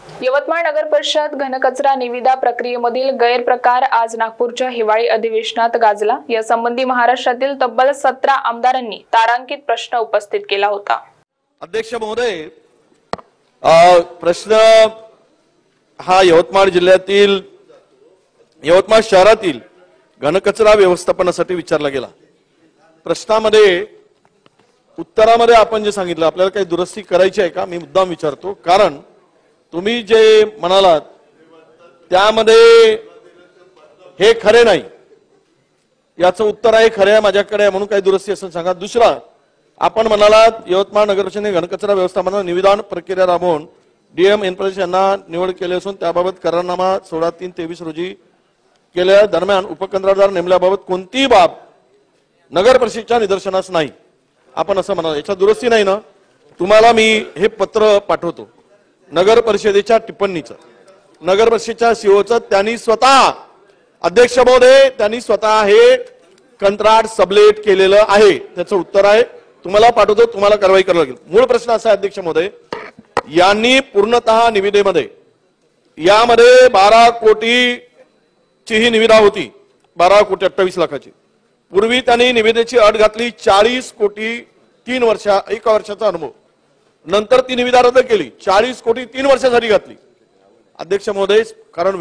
यवतमाळ नगर परिषद घनकचरा निविदा प्रक्रियेमधील गैरप्रकार आज नागपूरच्या हिवाळी अधिवेशनात गाजला। या संबंधी महाराष्ट्रातील तब्बल 17 आमदारांनी तारांकित प्रश्न उपस्थित केला होता। अध्यक्ष महोदय, प्रश्न हा यवतमाळ जिल्ह्यातील यवतमाळ शहरातील घनकचरा व्यवस्थापनासाठी विचारला गेला। प्रश्नामध्ये उत्तरामध्ये आपण जे सांगितलं आपल्याला काही दुरुस्ती करायची आहे का, मी मुद्दाम विचारतो, कारण तुम्ही जे म्हणालात त्यामध्ये हे खरे नाही, याचं उत्तर आहे खरे आहे माझ्याकडे आहे म्हणून काही दुरुस्ती असेल सांगा। दुसरा, आपण म्हणालात यवतमाळ नगर परिषदेने घनकचरा व्यवस्थापनावर निविदा प्रक्रिया राबवून डीएम एनप्रदेश यांना निवड केली असून त्याबाबत करारनामा 16/3/23 रोजी केल्या दरम्यान उपकंत्राटदार नेमल्याबाबत कोणतीही बाब नगर परिषदेच्या निदर्शनास नाही, आपण असं म्हणाल। याच्या दुरुस्ती नाही ना? तुम्हाला मी हे पत्र पाठवतो नगर परिषदेच्या टिप्पणीचं, नगर परिषदेच्या सीओचं, त्यांनी स्वतः अध्यक्ष महोदय त्यांनी स्वतः हे कंत्राट सबलेट केलेलं आहे, त्याचं उत्तर आहे, तुम्हाला पाठवतो, तुम्हाला कारवाई करावी लागेल। मूळ प्रश्न असा आहे अध्यक्ष महोदय, यांनी पूर्णतः निविदेमध्ये यामध्ये 12 कोटीची ही निविदा होती, 12 कोटी 28 लाखाची। पूर्वी त्यांनी निविदेची अट घातली 40 कोटी 1 वर्षाचा अनुभव, नंतर ती निविदा रद्द केली, 40 कोटी 3 वर्षासाठी घातली। अध्यक्ष महोदय, कारण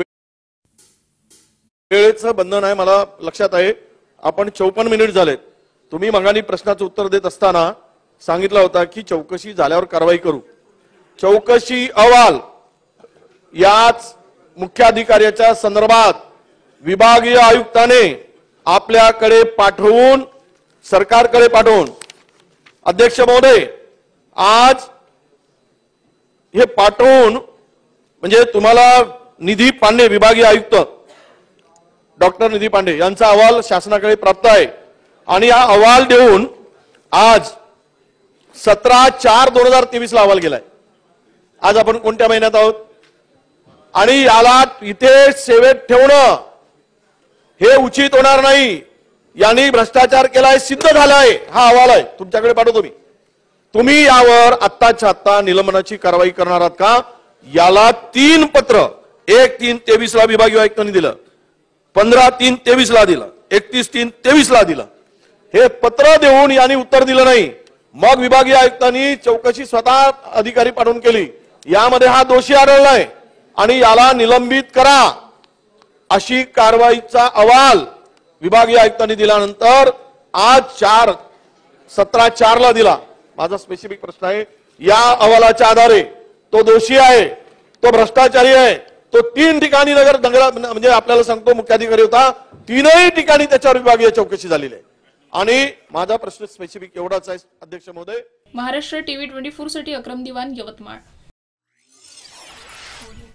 वेळेचं बंधन आहे, मला लक्षात आहे, आपण 54 मिनिट झालेत। तुम्ही मंगानी प्रश्नाचं उत्तर देत असताना सांगितलं होता की चौकशी झाल्यावर कारवाई करू। चौकशी अहवाल याच मुख्याधिकाऱ्याच्या संदर्भात विभागीय आयुक्ताने आपल्याकडे पाठवून सरकारकडे पाठवून, अध्यक्ष महोदय, आज हे पाठवून म्हणजे तुम्हाला निधी पांडे विभागीय आयुक्त डॉक्टर निधी पांडे यांचा अहवाल शासनाकडे प्राप्त आहे आणि हा अहवाल देऊन आज 17/4/2023 ला अहवाल गेलाय। आज आपण कोणत्या महिन्यात आहोत? आणि याला इथे सेवेत ठेवणं हे उचित होणार नाही, यांनी भ्रष्टाचार केलाय, सिद्ध झालाय, हा अहवाल आहे, तुमच्याकडे पाठवतो मी। तुम्ही यावर आत्ताच्या आत्ता निलंबनाची कारवाई करणार आहात का? याला 3 पत्र 1/3/23 ला विभागीय आयुक्तांनी दिलं, 15/3/23 ला दिलं, 31/3/23 ला दिलं। हे पत्र देऊन यांनी उत्तर दिलं नाही, मग विभागीय आयुक्तांनी चौकशी स्वतः अधिकारी पाठवून केली, यामध्ये हा दोषी आढळलाय आणि याला निलंबित करा अशी कारवाईचा अहवाल विभागीय आयुक्तांनी दिल्यानंतर आज 17/4 ला दिला। माझा स्पेसिफिक प्रश्न आहे, या अहवालाच्या आधारे तो दोषी आहे, तो भ्रष्टाचारी आहे, तो 3 ठिकाणी नगर म्हणजे आपल्याला सांगतो मुख्याधिकारी होता, 3ही ठिकाणी त्याच्यावर विभागीय चौकशी झालेली आहे। आणि माझा प्रश्न स्पेसिफिक एवढाच आहे अध्यक्ष महोदय। महाराष्ट्र टीव्ही 24 साठी अक्रम दिवान, यवतमाळ।